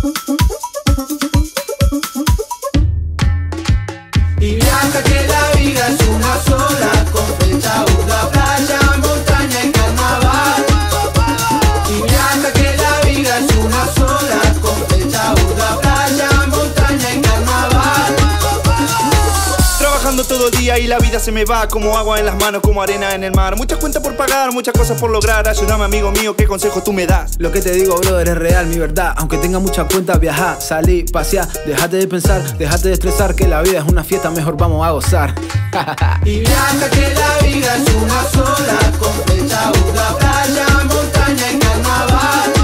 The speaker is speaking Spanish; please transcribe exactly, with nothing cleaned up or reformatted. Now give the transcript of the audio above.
Y viaja que la vida es una sola, con fecha, una playa, montaña y carnaval. Y viaja que la vida es una sola, con fecha, una playa, montaña y carnaval. Trabajando todo el día y la vida se me va como agua en las manos, como arena en el mar. Muchas cuentas por pagar, muchas cosas por lograr. Ayúdame, amigo mío, ¿qué consejo tú me das? Lo que te digo, brother, es real, mi verdad. Aunque tenga muchas cuentas, viajar, salir, pasear. Déjate de pensar, déjate de estresar, que la vida es una fiesta, mejor vamos a gozar. Y viaja que la vida es una sola, con fecha, una playa, montaña y carnaval.